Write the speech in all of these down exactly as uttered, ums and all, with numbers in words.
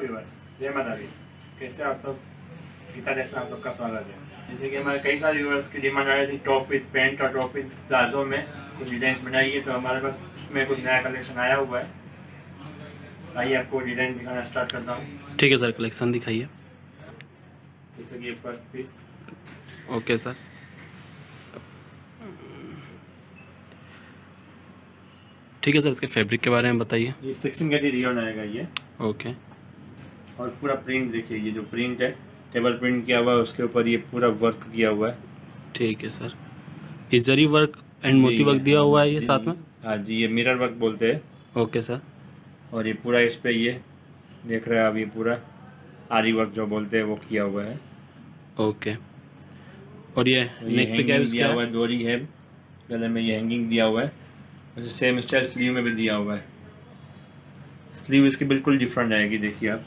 Viewers, जय माता दी। कैसे आप सब? गीता ड्रेस में आप सबका स्वागत है। जैसे कि हमारे कई सारे व्यूअर्स की डिमांड आ रही थी टॉप विद पैंट और टॉप विद प्लाजो में कुछ डिजाइन बनाइए, तो हमारे पास उसमें कुछ नया कलेक्शन आया हुआ है। आइए आपको डिजाइन दिखाना स्टार्ट करता हूँ। ठीक है सर, कलेक्शन दिखाइए। जैसे कि फर्स्ट पीस। Okay sir. ठीक है सर, इसके फैब्रिक के बारे में बताइए। ये सिक्सटीन गैटी रियोन आएगा ये। ओके। और पूरा प्रिंट देखिए, ये जो प्रिंट है टेबल प्रिंट किया हुआ है, उसके ऊपर ये पूरा वर्क किया हुआ है। ठीक है सर, ये जरी वर्क एंड मोती वर्क दिया हुआ है ये साथ में। हाँ जी, ये मिरर वर्क बोलते हैं। Okay sir. और ये पूरा इस पे ये देख रहे हैं आप, ये पूरा आरी वर्क जो बोलते हैं वो किया हुआ है। ओके। और ये नेक पे क्या यूज़ दिया किया हुआ है? डोरी है गले में, ये हैंगिंग दिया हुआ है। वैसे सेम स्टाइल स्लीव में भी दिया हुआ है। स्लीव इसकी बिल्कुल डिफरेंट आएगी, देखिए आप।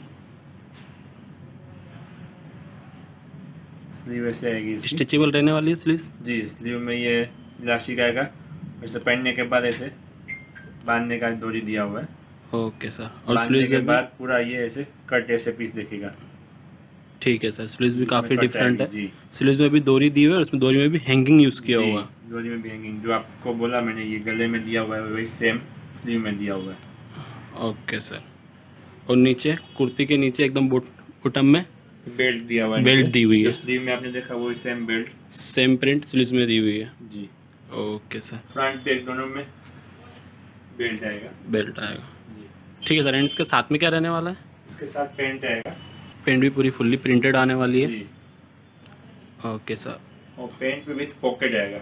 स्लीव ऐसे आएगी इसकी। स्ट्रेचेबल रहने वाली है स्लीव्स? जी, स्लीव में ये इलास्टिक आएगा। वैसे पहनने के बाद ऐसे बांधने का डोरी दिया हुआ है। Okay sir. और बांधने स्लीव्स के में बाद पूरा ये ऐसे कट ऐसे पीस देखेगा। ठीक है सर, स्लीव्स भी काफ़ी कट डिफरेंट आएगी, है। जी। स्लीव्स में भी डोरी दी हुई है और उसमें डोरी में भी हैंगिंग यूज़ किया जी, हुआ है। डोरी में भी हैंगिंग, जो आपको बोला मैंने, ये गले में दिया हुआ है वही सेम स्लीव में दिया हुआ है। Okay sir. और नीचे कुर्ती के नीचे एकदम बॉटम में बेल्ट दिया हुआ है। बेल्ट दी हुई है। स्लीव में आपने देखा वही same belt, same print sleeves में दी हुई है। जी। Okay sir. फ्रंट बैक दोनों में बेल्ट आएगा। बेल्ट आएगा, जी। ठीक है सर। एंड इसके साथ में क्या रहने वाला है? इसके साथ पेंट आएगा। पेंट भी पूरी फुल्ली प्रिंटेड आने वाली है। जी। Okay sir. और पेंट पे विथ पॉकेट आएगा।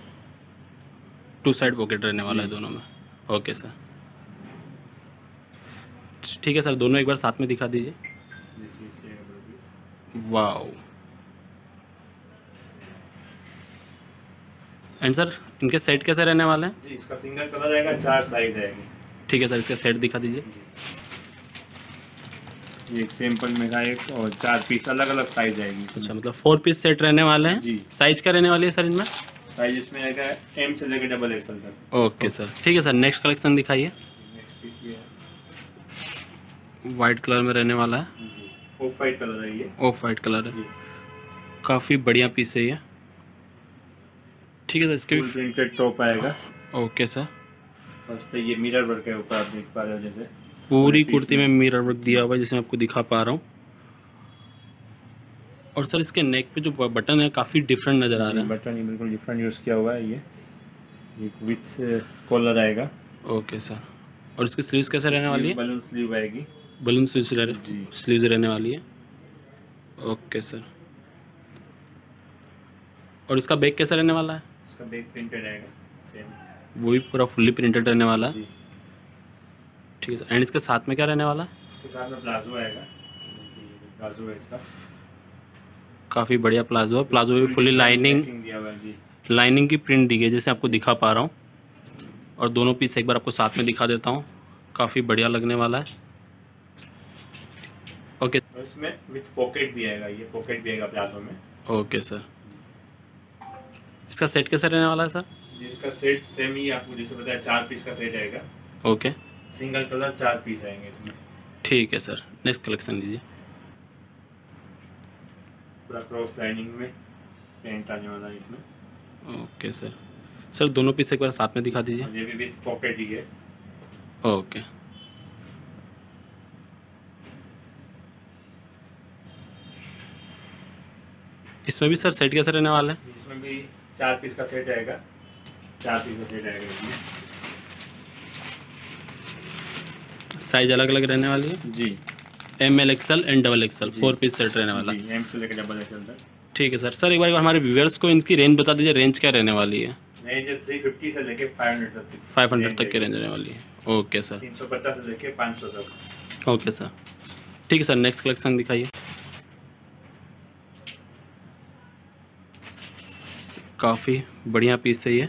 टू साइड पॉकेट रहने वाला है दोनों में। ओके सर, ठीक है सर। दोनों एक बार साथ में दिखा दीजिए। वाओ। एंड सर इनके सेट कैसे रहने वाले हैं? जी, इसका सिंगल कलर आएगा, चार साइज आएगी। ठीक है सर, इसका सेट दिखा दीजिए। ये एक सैंपल में का एक और चार पीस अलग अलग साइज आएगी। अच्छा, मतलब फोर पीस सेट रहने वाले हैं। जी। साइज क्या रहने वाली है सर इनमें? साइज इसमें आएगा एम से लेकर डबल एक्सएल तक। ओके सर, ठीक है सर। नेक्स्ट कलेक्शन दिखाइए। नेक्स्ट पीस ये है, वाइट कलर में रहने वाला है। ऑफ वाइट कलर है ये। ऑफ वाइट कलर है, काफ़ी बढ़िया पीस है ये। ठीक है सर, इसके भी प्रिंटेड टॉप आएगा। Okay sir. और उस पर ये मिरर वर्क है ऊपर, आप देख पा रहे हो जैसे पूरी कुर्ती में मिरर वर्क दिया हुआ है, जिसमें आपको दिखा पा रहा हूँ। और सर इसके नेक पे जो बटन है काफ़ी डिफरेंट नज़र आ रहा है। बटन ये बिल्कुल डिफरेंट यूज़ किया हुआ है। ये एक विथ कॉलर आएगा। Okay sir. और इसकी स्लीव्स कैसे रहने वाली है? बलून स्लीव आएगी। बलून स्लीव्स रह, स्लीव्स रहने वाली है। Okay sir. और इसका बैक कैसा रहने वाला है? इसका बैक प्रिंटेड आएगा सेम, वो भी पूरा फुल्ली प्रिंटेड रहने वाला है। जी। ठीक है सर। एंड इसके साथ में क्या रहने वाला है? इसके साथ में प्लाजो आएगा। प्लाजो है इसका, काफ़ी बढ़िया प्लाजो है। प्लाजो भी फुली लाइनिंग दिया हुआ है, जी। लाइनिंग की प्रिंट दी गई है, जैसे आपको दिखा पा रहा हूँ। और दोनों पीस एक बार आपको साथ में दिखा देता हूँ, काफ़ी बढ़िया लगने वाला है। ओके। और इसमें विथ पॉकेट भी आएगा, ये पॉकेट भी आएगा प्लाजो में। Okay sir. इसका सेट कैसा रहने वाला है सर? इसका सेट सेम ही आपको जैसे बताया, चार पीस का सेट आएगा। ओके। सिंगल कलर चार पीस आएंगे इसमें। ठीक है सर। नेक्स्ट कलेक्शन लीजिए। पूरा क्रॉस लाइनिंग में पेंट आने वाला है इसमें। Okay sir. सर दोनों पीस एक बार साथ में दिखा दीजिए। ये भी विथ पॉकेट ही है। ओके। इसमें भी सर सेट कैसे रहने वाला है? इसमें भी चार पीस का सेट आएगा। चार पीस का सेट आएगा इसमें। साइज अलग अलग रहने वाली है। जी। M L XL and double XL four piece set रहने वाला है। एम से लेकर डबल एक्सएल तक। ठीक है सर। सर एक बार हमारे व्यूअर्स को इनकी रेंज बता दीजिए, रेंज क्या रहने वाली है? रेंज थ्री फिफ्टी से लेके फाइव हंड्रेड तक। फाइव हंड्रेड तक की रेंज रहने वाली है। Okay sir. तीन सौ पचास से लेके पाँच सौ तक। ओके सर, ठीक है सर। नेक्स्ट कलेक्शन दिखाइए। काफ़ी बढ़िया पीस है ये।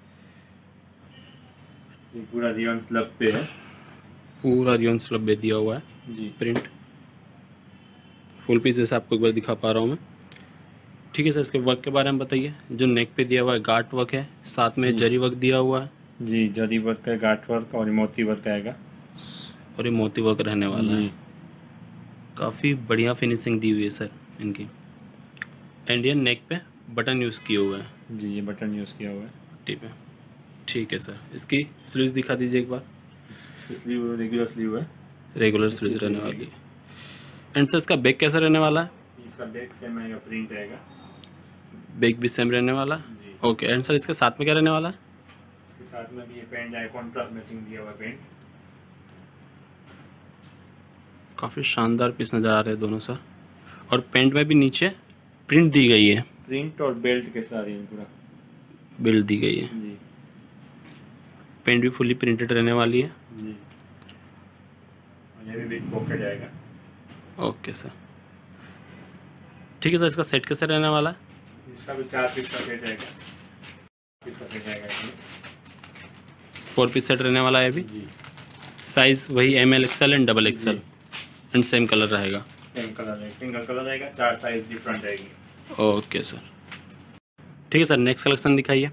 ये पूरा रियन स्लब पे है। पूरा रियन स्लब पे दिया हुआ है जी। प्रिंट फुल पीस, जैसे आपको एक बार दिखा पा रहा हूँ मैं। ठीक है सर। इसके वर्क के बारे में बताइए। जो नेक पे दिया हुआ है गार्ट वर्क है, साथ में जरी वर्क दिया हुआ है। जी, जरी वर्क का गार्ट वर्क और मोती वर्क आएगा। और ये मोती वर्क रहने वाला है। काफ़ी बढ़िया फिनिशिंग दी हुई है सर इनकी। इंडियन नेक पे बटन यूज़ किए हुए हैं। जी, ये बटन यूज़ किया हुआ है। ठीक है, ठीक है सर। इसकी स्लीव्स दिखा दीजिए एक बार। स्लीव रेगुलर स्लीव है, रेगुलर स्लीव्स रहने वाली है। एंड सर इसका बैक कैसा रहने वाला है? इसका बैक सेम आएगा, प्रिंट आएगा। बैक भी सेम रहने वाला है। ओके। एंड सर इसके साथ में क्या रहने वाला है? इसके साथ में भी ये पैंट है, कॉन्ट्रास्ट मैचिंग दिया हुआ पैंट। काफ़ी शानदार पीस नज़र आ रहे हैं दोनों सर। और पैंट में भी नीचे प्रिंट दी गई है, प्रिंट और बेल्ट के साथ ही पूरा बेल्ट दी गई है जी। पैंट भी फुली प्रिंटेड रहने वाली है जी, और ये भी बिग पॉकेट आएगा। ओके सर, ठीक है सर। इसका सेट कैसे रहने वाला है? इसका भी चार पीस का सेट आएगा, पीस का सेट आएगा इसमें। फोर पीस सेट रहने वाला है अभी। जी, साइज वही M L XL and double XL and same colour रहेगा। सेम कलर है, सिंगल कलर रहेगा, चार साइज डिफरेंट रहेगी। ओके सर, ठीक है सर। नेक्स्ट कलेक्शन दिखाइए।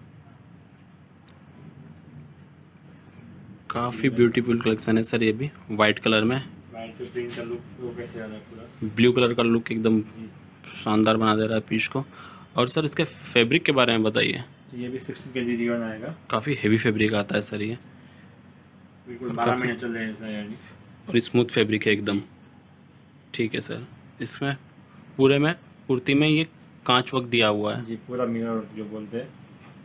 काफ़ी ब्यूटीफुल कलेक्शन है सर ये भी, वाइट कलर में। वाइट पे प्रिंट का लुक वो कैसे आ रहा है पूरा, ब्लू कलर का लुक एकदम शानदार बना दे रहा है पीस को। और सर इसके फैब्रिक के बारे में बताइए। तो ये भी सिक्सटी के जी रियोन आएगा। काफ़ी हेवी फैब्रिक आता है सर ये, बिल्कुल बारह महीने चल रहे हैं ऐसा यानी। और स्मूथ फैब्रिक है एकदम। ठीक है सर। इसमें पूरे में कुर्ती में ये कांच वर्क दिया हुआ है जी, पूरा मिरर जो बोलते हैं।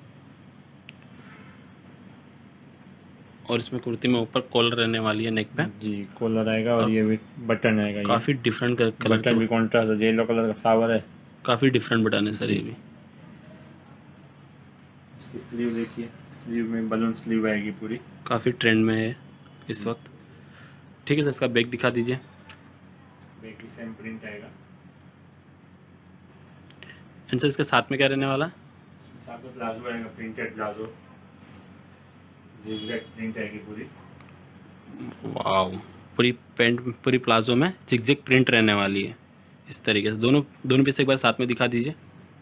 और इसमें कुर्ती में ऊपर कॉलर रहने वाली है नेक पे। जी, कॉलर आएगा और ये भी बटन आएगा। काफ़ी डिफरेंट कलर, बटन भी कॉन्ट्रास्ट है, येलो कलर का फ्लावर है। काफ़ी डिफरेंट बटन है सर ये भी। इसकी स्लीव देखिए, स्लीव में बलून स्लीव आएगी पूरी, काफ़ी ट्रेंड में है इस वक्त। ठीक है सर, इसका बैक दिखा दीजिए। बैक भी सेम प्रिंट आएगा। एंड सर इसके साथ में क्या रहने वाला है? साथ में प्लाजो आएगा, प्रिंटेड प्लाजो, जिगजैग प्रिंट आएगी पूरी। वाओ, पूरी पैंट पूरी प्लाजो में जिगजैग प्रिंट रहने वाली है इस तरीके से। दोनों दोनों पीस एक बार साथ में दिखा दीजिए।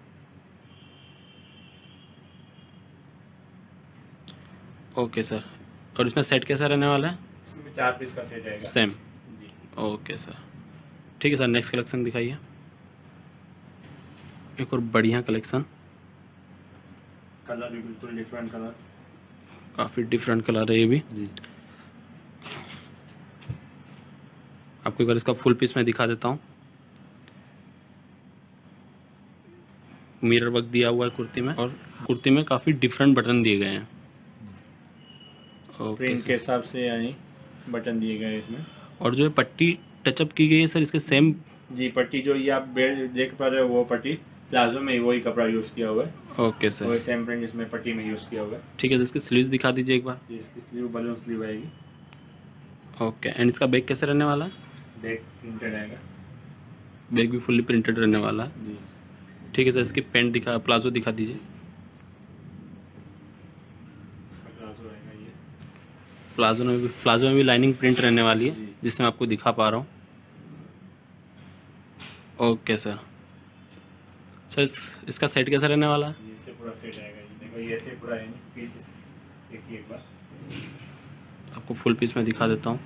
Okay sir. और इसमें सेट कैसा रहने वाला है? इसमें चार पीस का सेट आएगा सेम। जी। ओके सर, ठीक है सर। नेक्स्ट कलेक्शन दिखाइए। एक और बढ़िया कलेक्शन, कलर भी बिल्कुल डिफरेंट कलर, काफ़ी डिफरेंट कलर है ये भी जी। आपको एक बार इसका फुल पीस मैं दिखा देता हूँ। मिरर वर्क दिया हुआ है कुर्ती में, और कुर्ती में काफ़ी डिफरेंट बटन दिए गए हैं। Okay print sir. के हिसाब से यानी बटन दिए गए हैं इसमें। और जो है पट्टी टचअप की गई है सर इसके सेम। जी, पट्टी जो ये आप बेल्ट देख पा रहे हो वो पट्टी प्लाजो में वही कपड़ा यूज़ किया हुआ है। ओके सर, वही सेम प्रिंट इसमें पट्टी में यूज़ किया हुआ है। ठीक है सर। इसकी स्लीव्स दिखा दीजिए एक बार। जी, इसकी स्लीव बलून स्लीव आएगी। ओके। एंड इसका बैक कैसे रहने वाला है? बैक प्रिंटेड आएगा बैक भी फुल्ली प्रिंटेड रहने वाला है। जी। ठीक है सर। इसकी पैंट दिखा प्लाजो दिखा दीजिए। इसका प्लाजो आएगा ये। प्लाजो में भी प्लाजो में भी लाइनिंग प्रिंट रहने वाली है, जी। जिससे मैं आपको दिखा पा रहा हूँ। Okay sir. सर इस, इसका सेट कैसा रहने वाला है? ये से पूरा सेट आएगा। ये देखो, ये से पूरा है पीसेस देखिए एक बार। आपको फुल पीस में दिखा देता हूँ।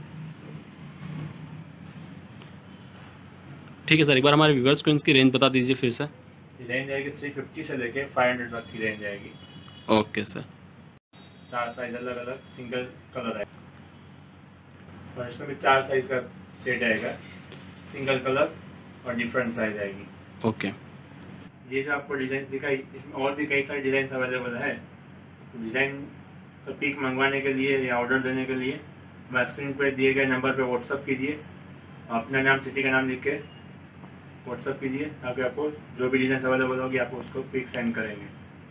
ठीक है सर। एक बार हमारे व्यूअर्स को इसकी रेंज बता दीजिए फिर से। रेंज आएगी थ्री फिफ्टी से लेके फाइव हंड्रेड तक की रेंज आएगी। Okay sir. चार साइज अलग अलग सिंगल कलर आएगा, और इसमें भी चार साइज का सेट आएगा, सिंगल कलर और डिफरेंट साइज आएगी। ओके। ये जो आपको डिज़ाइन दिखाई, इसमें और भी कई सारे डिज़ाइन अवेलेबल है। डिज़ाइन का पिक मंगवाने के लिए या ऑर्डर देने के लिए हमारे स्क्रीन पर दिए गए नंबर पर व्हाट्सअप कीजिए। अपना नाम, सिटी का नाम लिख के व्हाट्सअप कीजिए, ताकि आपको जो भी डिज़ाइन अवेलेबल होगी आपको उसको पिक सेंड करेंगे।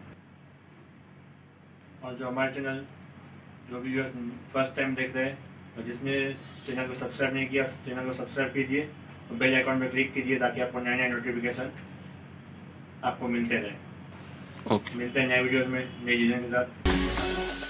और जो हमारे चैनल जो भी व्यूअर्स फर्स्ट टाइम देख रहे हैं और जिसने चैनल को सब्सक्राइब नहीं किया, चैनल को सब्सक्राइब कीजिए और बेल आइकॉन पर क्लिक कीजिए, ताकि आपको नए नए नोटिफिकेशन आपको मिलते रहे। ओके। मिलते हैं नए वीडियोस में नए डिज़ाइन के साथ।